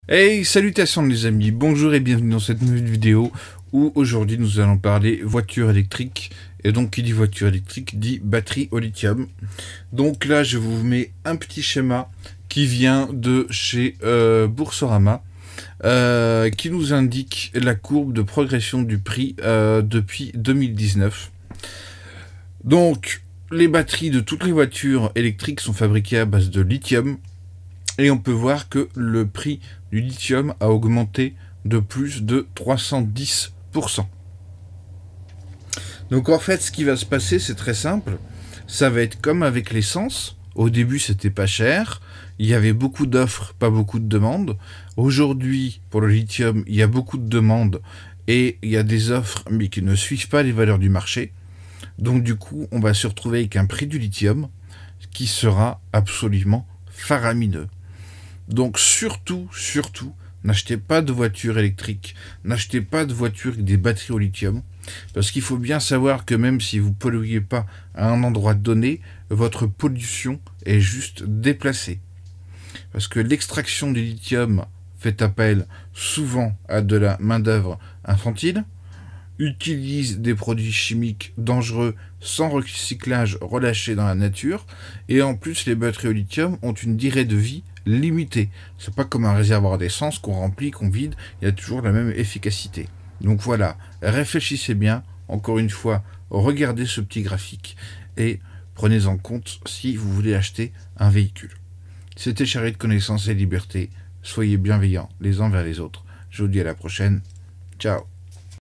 Hey, salutations les amis, bonjour et bienvenue dans cette nouvelle vidéo où aujourd'hui nous allons parler voiture électrique. Et donc qui dit voiture électrique dit batterie au lithium. Donc là je vous mets un petit schéma qui vient de chez Boursorama qui nous indique la courbe de progression du prix depuis 2019. Donc les batteries de toutes les voitures électriques sont fabriquées à base de lithium. Et on peut voir que le prix du lithium a augmenté de plus de 310%. Donc en fait, ce qui va se passer, c'est très simple. Ça va être comme avec l'essence. Au début, c'était pas cher. Il y avait beaucoup d'offres, pas beaucoup de demandes. Aujourd'hui, pour le lithium, il y a beaucoup de demandes et il y a des offres, mais qui ne suivent pas les valeurs du marché. Donc du coup, on va se retrouver avec un prix du lithium qui sera absolument faramineux. Donc surtout, n'achetez pas de voiture électrique, n'achetez pas de voiture avec des batteries au lithium, parce qu'il faut bien savoir que même si vous ne polluez pas à un endroit donné, votre pollution est juste déplacée. Parce que l'extraction du lithium fait appel souvent à de la main-d'œuvre infantile, utilise des produits chimiques dangereux sans recyclage relâchés dans la nature, et en plus les batteries au lithium ont une durée de vie limitée. C'est pas comme un réservoir d'essence qu'on remplit, qu'on vide, il y a toujours la même efficacité. Donc voilà, réfléchissez bien, encore une fois, regardez ce petit graphique et prenez en compte si vous voulez acheter un véhicule. C'était Charrette de Connaissance et Liberté, soyez bienveillants les uns vers les autres. Je vous dis à la prochaine, ciao.